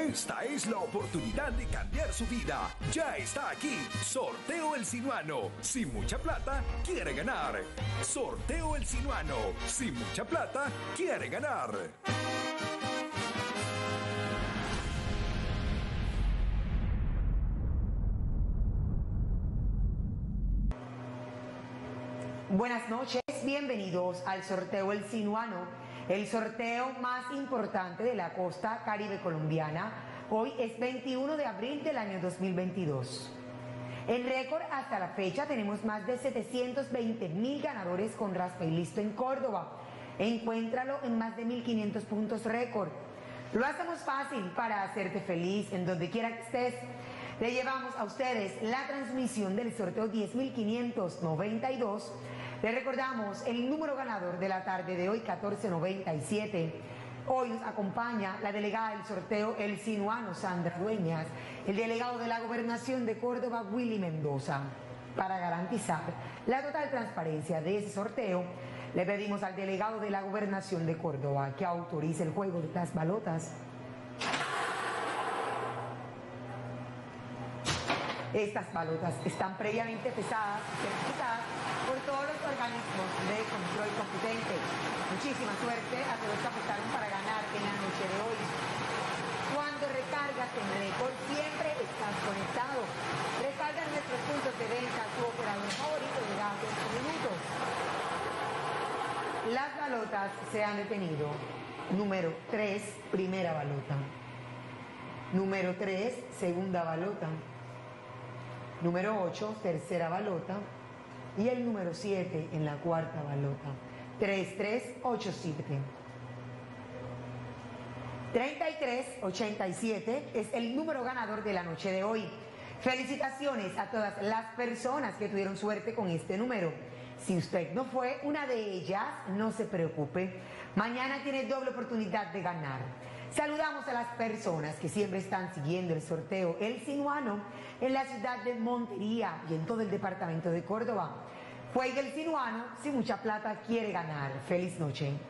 Esta es la oportunidad de cambiar su vida. Ya está aquí. Sorteo El Sinuano. Sin mucha plata, quiere ganar. Sorteo El Sinuano. Sin mucha plata, quiere ganar. Buenas noches, bienvenidos al sorteo El Sinuano, el sorteo más importante de la costa caribe colombiana. Hoy es 21 de abril del año 2022. En récord hasta la fecha tenemos más de 720.000 ganadores con raspa y listo en Córdoba. Encuéntralo en más de 1.500 puntos récord. Lo hacemos fácil para hacerte feliz en donde quiera que estés. Le llevamos a ustedes la transmisión del sorteo 10.592. Le recordamos el número ganador de la tarde de hoy, 1497. Hoy nos acompaña la delegada del sorteo El Sinuano, Sandra Dueñas, el delegado de la Gobernación de Córdoba, Willy Mendoza. Para garantizar la total transparencia de ese sorteo, le pedimos al delegado de la Gobernación de Córdoba que autorice el juego de las balotas. Estas balotas están previamente pesadas y certificadas por todos los organismos de control competente. Muchísima suerte a todos los que apostaron para ganar en la noche de hoy. Cuando recargas en récord, siempre estás conectado. Recarga en nuestros puntos de venta tu operador favorito de datos o minutos. Las balotas se han detenido. Número 3, primera balota. Número 3, segunda balota. Número 8, tercera balota. Y el número 7 en la cuarta balota. 3387. 3387 es el número ganador de la noche de hoy. Felicitaciones a todas las personas que tuvieron suerte con este número. Si usted no fue una de ellas, no se preocupe. Mañana tiene doble oportunidad de ganar. Saludamos a las personas que siempre están siguiendo el sorteo El Sinuano en la ciudad de Montería y en todo el departamento de Córdoba. Juegue El Sinuano, si mucha plata quiere ganar. Feliz noche.